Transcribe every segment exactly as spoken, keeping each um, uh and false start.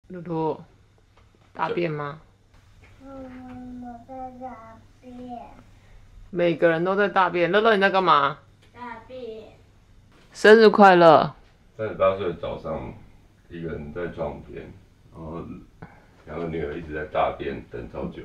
露露，大便吗？ 嗯，我在大便。 每个人都在大便。乐乐，你在干嘛？ 大便。 生日快乐！ 三十八岁的早上，一个人在床边，然后两个女儿一直在大便，等超久。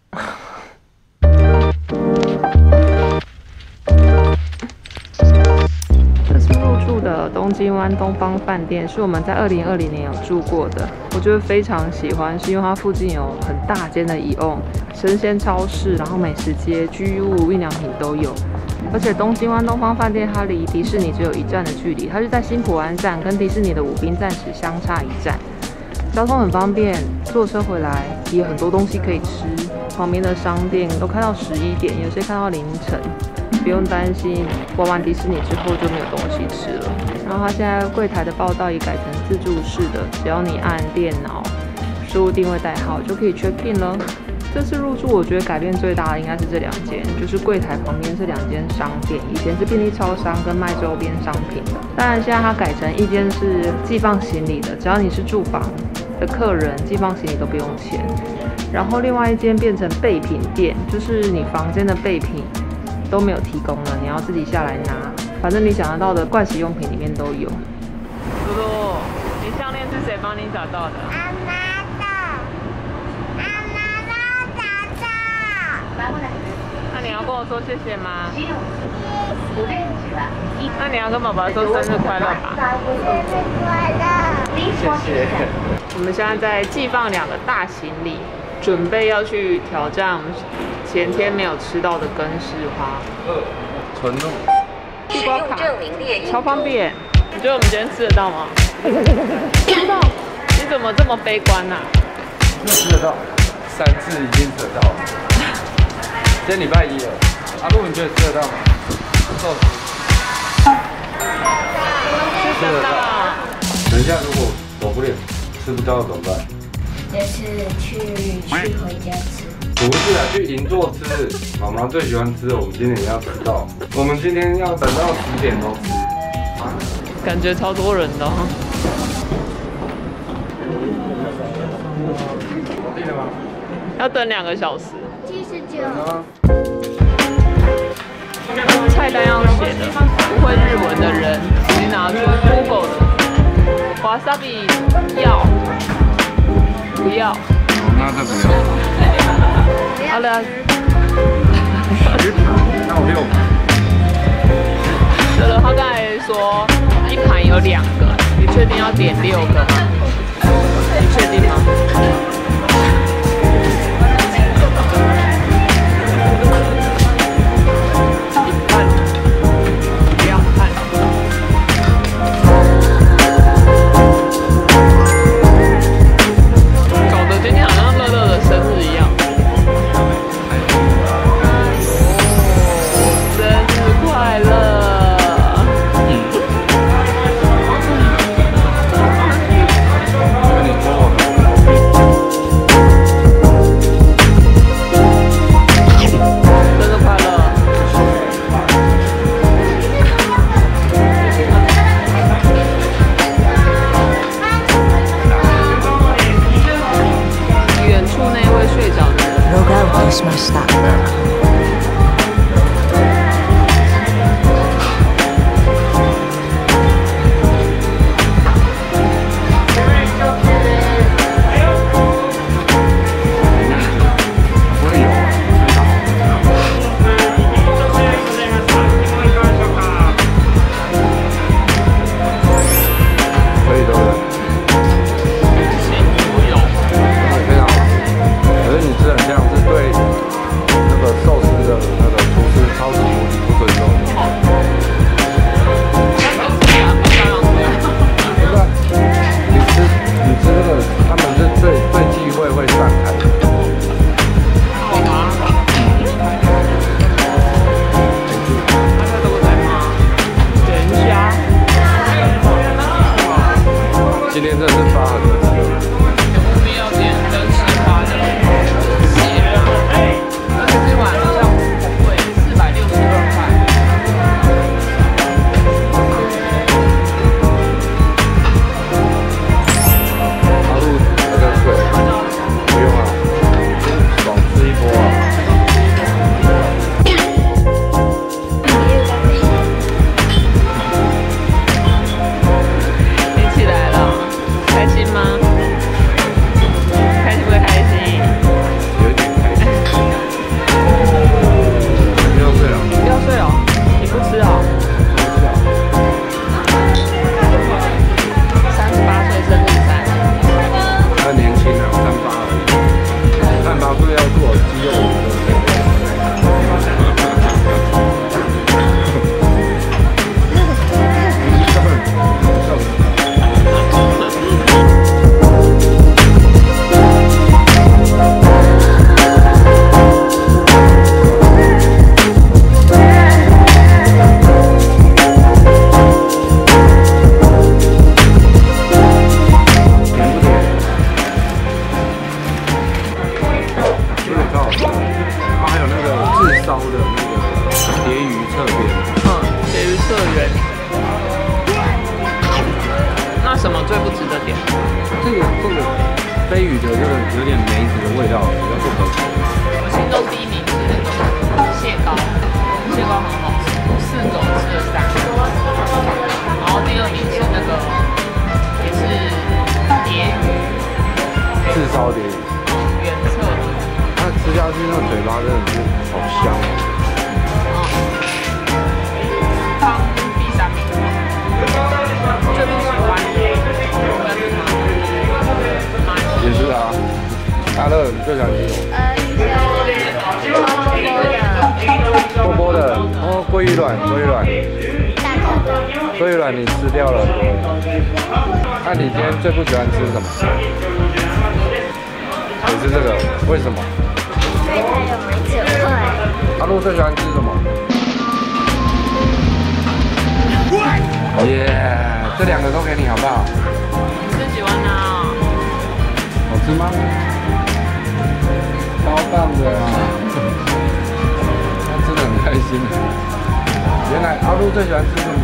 这是入住的东京湾东方饭店，是我们在二零二零年有住过的。我觉得非常喜欢，是因为它附近有很大间的宜瓮、生鲜超市，然后美食街、居物、运良品都有。而且东京湾东方饭店它离迪士尼只有一站的距离，它是在新浦安站，跟迪士尼的舞滨站只相差一站。交通很方便，坐车回来也有很多东西可以吃。旁边的商店都开到十一点，有些开到凌晨。不用担心玩完迪士尼之后就没有东西吃了。然后它现在柜台的报到也改成自助式的，只要你按电脑输入定位代号就可以 check in 了。这次入住我觉得改变最大的应该是这两间，就是柜台旁边是两间商店，以前是便利超商跟卖周边商品的，当然现在它改成一间是寄放行李的，只要你是住房的客人，寄放行李都不用钱。然后另外一间变成备品店，就是你房间的备品都没有提供了，你要自己下来拿。反正你想得到的盥洗用品里面都有。露露，你项链是谁帮你找到的？ 阿妈的，阿妈的找到。 那你要跟我说谢谢吗？那你要跟宝宝说生日快乐吧。 生日快乐！ 谢谢。 我们现在在寄放两个大行李，准备要去挑战我们前天没有吃到的根式花。 纯露。 地瓜卡，超方便。你觉得我们今天吃得到吗？吃不到。你怎么这么悲观呢、啊？ 吃得到，三次已经吃得到了。今天礼拜一了，阿路你觉得吃得到吗？寿司。 吃得到。 等一下如果走不了，吃不到怎么办？ 就是去去回家吃。 不是啊，去银座吃，妈妈最喜欢吃的，我们今天也要吃到。我们今天要等到十点都吃。 感觉超多人的哦。 定了吗？ 要等两个小时。 七十九。 菜单要写的，不会日文的人，你拿出 Google 的。wasabi 要，不要？ 那这不要。 好了。 那我六盘。 对了，他刚才说一盘有两个，你确定要点六个吗？你确定吗？ しました。 可是你吃很像是对那个寿这个飞宇的这个有点梅子的味道，比较重口。 我心中第一名是那个蟹膏，蟹膏很好吃，四种吃了三个。然后第二名是那个也是蝶鱼， 炙烧蝶鱼， 原侧的。 它吃下去那个嘴巴真的是好香哦。 汤第三名，最不喜欢也是啊。大乐，你最喜欢吃什么？ 呃， 波波的哦，鲑鱼卵，鲑鱼卵， 大颗的。 鲑鱼卵你吃掉了很多。那你今天最不喜欢吃什么？也是这个，为什么？ 因为它有梅子味。 阿路最喜欢吃什么？耶，这两个都给你好不好？ 你最喜欢哪？ 好吃吗？超棒的啊！他吃的很开心。原来阿路最喜欢吃什么？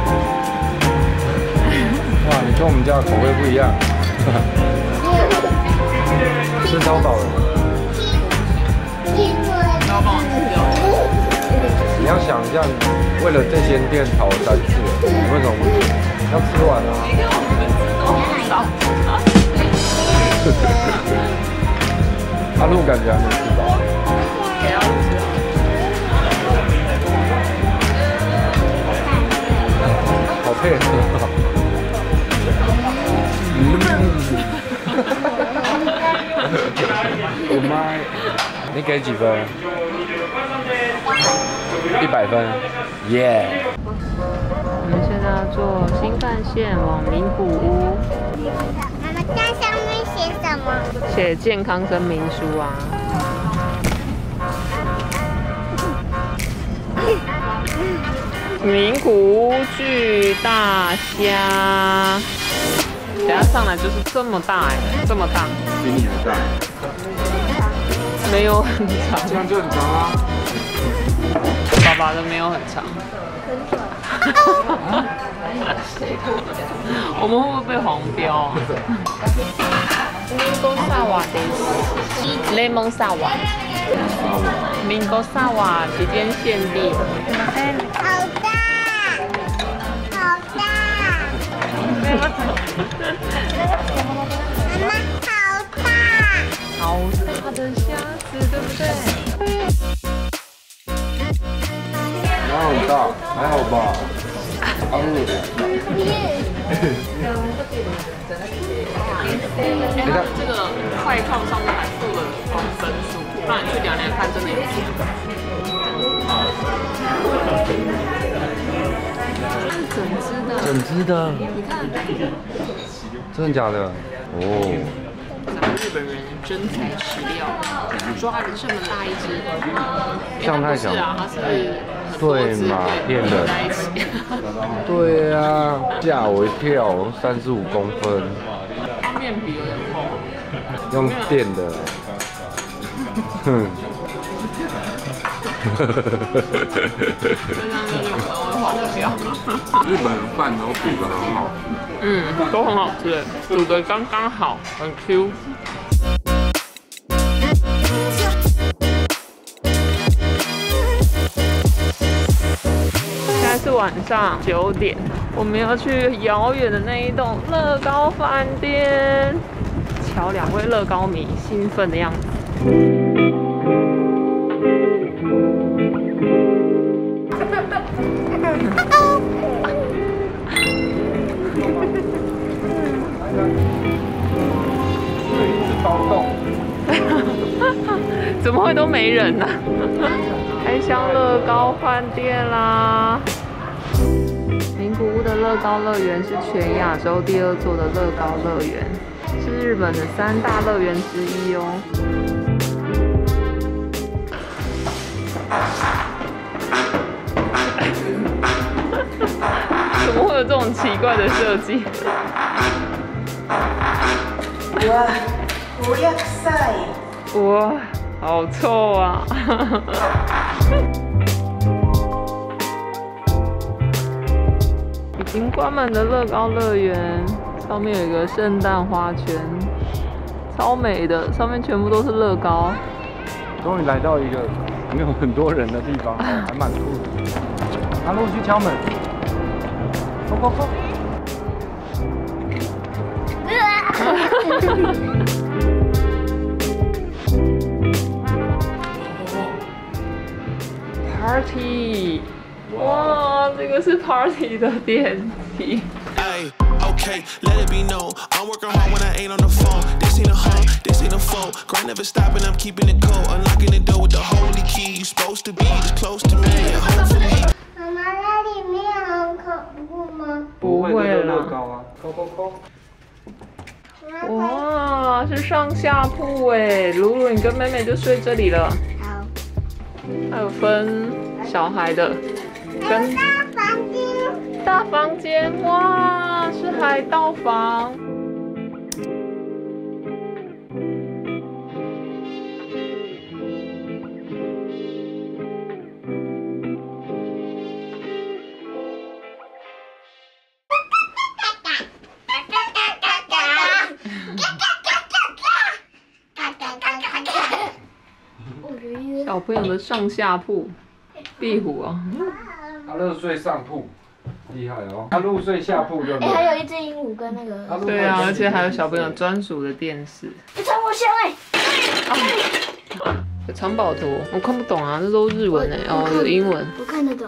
哇，你跟我们家的口味不一样。吃超饱了。 要帮我吃掉。 你要想一下，为了这间店跑三次，你为什么不吃？要吃完啊！ 因为我们吃都很少。 阿路感觉还没吃饱。 给阿路吃。 好配合。我妈，你给几分？一百分，耶！ 我们现在要坐新干线往名古屋， 妈妈，这上面写什么？ 写健康声明书啊。名古屋巨大虾，等下上来就是这么大哎，这么大， 比你还大， 没有很长， 这样就很长啊。 爸爸的没有很长。我们会不会被黄标啊？민고サワです。レモンサワ。민고サワ期间限定。 好大，好大。妈妈，好大。 好大的虾子，对不对？ 然后很大，还好吧？阿路的。 哎，它这个快创上面还附了分数，让你去量量看，真的有差。是整只的， 整只的， 你看， 真的假的？哦， 咱们日本人真材实料，抓了这么大一只， 像太小是啊，它是对嘛，骗人。 在一起。 对啊，吓我一跳，三十五公分， 它面皮有点厚， 用电的，哼。 这上面有可能会黄掉。 日本饭都煮得很好， 嗯，都很好吃，煮得刚刚好，很 Q。现在是晚上九点，我们要去遥远的那一栋乐高饭店，瞧两位乐高迷兴奋的样子。怎么会都没人呢、啊？开箱乐高饭店啦！名古屋的乐高乐园是全亚洲第二座的乐高乐园，是日本的三大乐园之一哦。怎么会有这种奇怪的设计？ 哇，不要晒！ 哇，好臭啊！已经关门的乐高乐园，超上面有一个圣诞花圈，超美的，上面全部都是乐高。 终于来到一个没有很多人的地方，哦、还蛮酷的。阿路去敲门，扣扣扣。 Party， 哇，这个是 Party 的电梯。 Okay, let it be known. I'm working hard when I ain't on the phone. This ain't a home, this ain't a phone. Grind never stopping, I'm keeping it cold. Unlocking the door with the holy key. You supposed to be this close to me and hopefully. 妈妈，那里面很恐怖吗？ 不会啦。 乐高啊，扣扣扣。 哇，是上下铺哎，露露你跟妹妹就睡这里了。 好。 还有分小孩的，跟大房间。 大房间，哇，是海盗房。小朋友的上下铺，壁虎啊。 阿乐睡上铺，厉害哦。阿路睡下铺就。 哎，还有一只鹦鹉跟那个。 对啊，而且还有小朋友专属的电视。 藏宝箱哎。 有藏宝图，我看不懂啊，这都日文哎，哦，有英文。 我看得懂。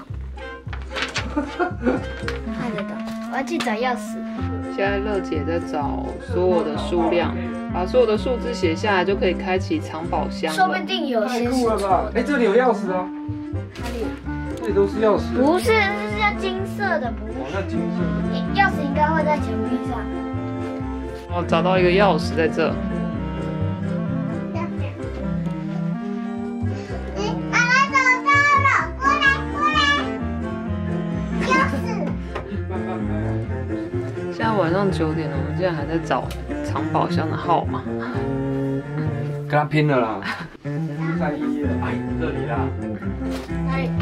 看得懂，我要去找钥匙。 现在乐姐在找所有的数量，把所有的数字写下来，就可以开启藏宝箱了。 说不定有些太酷了吧？哎，这里有钥匙啊。 哪里？ 这里都是钥匙。 不是，这是要金色的，不哦， 是。 那金色的。 钥匙应该会在墙壁上。 哦，找到一个钥匙在这。 妈妈找到了，过来过来。钥匙。 慢慢拍啊。 现在晚上九点了，我们竟然还在找藏宝箱的号码。 跟他拼了啦！三一了，哎，这里啦。 哪里？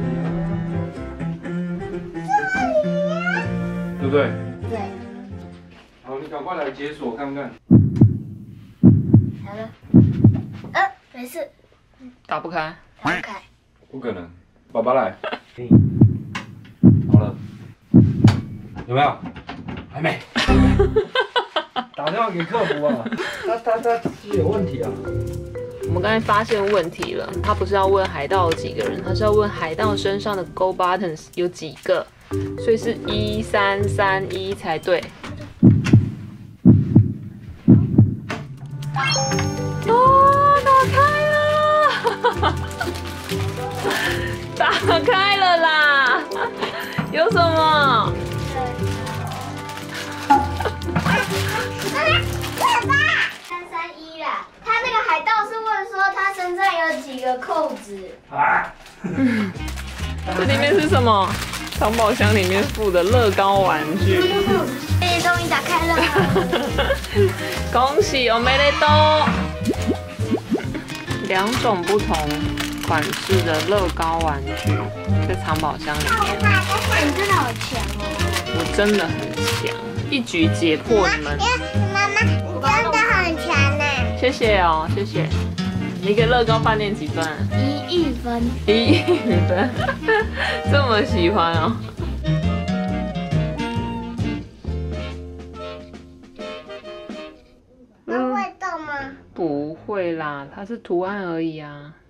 对不对？ 对。 好，你赶快来解锁看看。 好了。呃，没事， 打不开。 打不开。 不可能，爸爸来。好了，有没有？还没。打电话给客服啊，他他他是有问题啊。 我们刚才发现问题了，他不是要问海盗有几个人，他是要问海盗身上的 Go Buttons 有几个，所以是一三三一才对。哦，打开了，打开了啦！有什么？ 三三一啦，他那个海盗是问说他身上有几个扣子。 啊！ 这里面是什么？藏宝箱里面附的乐高玩具。 哎，终于打开了！ 恭喜おめでとう！两种不同款式的乐高玩具在藏宝箱里面。 你真的好强哦！ 我真的很强，一举解破你们。 妈妈，你真的很强呢！ 谢谢哦，谢谢。你给乐高饭店几分？ 一亿分。 一亿分，这么喜欢哦。 那会动吗？ 不会啦，它是图案而已啊。